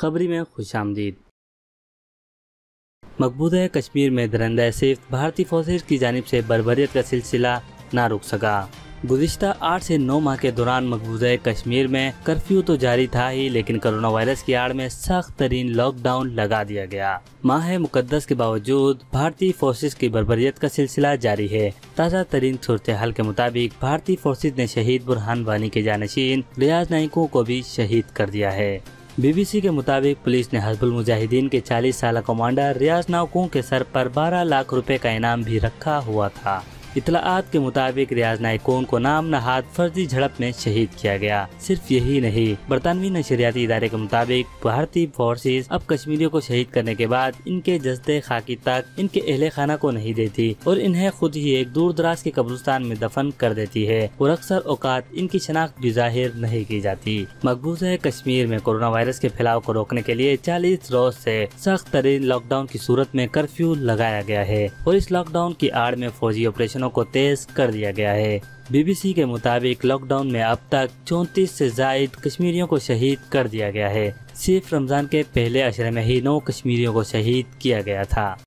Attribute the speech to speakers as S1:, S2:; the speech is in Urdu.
S1: خبری میں خوش آمدید۔ مقبوضہ کشمیر میں درندہ صفت بھارتی فورسز کی جانب سے بربریت کا سلسلہ نہ رک سکا۔ گزشتہ 8 سے 9 ماہ کے دوران مقبوضہ کشمیر میں کرفیو تو جاری تھا ہی، لیکن کرونا وائرس کی آڑ میں سخت ترین لاک ڈاؤن لگا دیا گیا۔ ماہ مقدس کے باوجود بھارتی فورسز کی بربریت کا سلسلہ جاری ہے۔ تازہ ترین صورتحال کے مطابق بھارتی فورسز نے شہید برہان وانی کے جانشین ریاض نائکوں کو بھی شہید کر دیا ہے۔ بی بی سی کے مطابق پولیس نے حزب المجاہدین کے 40 سالہ کمانڈر ریاض نائکوں کے سر پر 12 لاکھ روپے کا انعام بھی رکھا ہوا تھا۔ اطلاعات کے مطابق ریاض نائکون کو نام نہاد فرضی جھڑپ میں شہید کیا گیا۔ صرف یہی نہیں، برطانوی نشریاتی ادارے کے مطابق بھارتی فورسز اب کشمیریوں کو شہید کرنے کے بعد ان کے جسد خاکی تک ان کے اہل خانہ کو نہیں دیتی اور انہیں خود ہی ایک دور دراز کے قبرستان میں دفن کر دیتی ہے، اور اکثر اوقات ان کی شناخت بھی ظاہر نہیں کی جاتی۔ مقبوضہ کشمیر میں کورونا وائرس کے پھیلاؤ کو روکنے کے لیے 40 روز سے سخت ترین لاک ڈاؤن کی صورت میں کرفیو لگایا گیا ہے، اور اس لاک ڈاؤن کی آڑ میں فوجی آپریشن کو تیز کر دیا گیا ہے۔ بی بی سی کے مطابق لاک ڈاؤن میں اب تک 34 سے زائد کشمیریوں کو شہید کر دیا گیا ہے۔ صرف رمضان کے پہلے عشرے میں ہی 9 کشمیریوں کو شہید کیا گیا تھا۔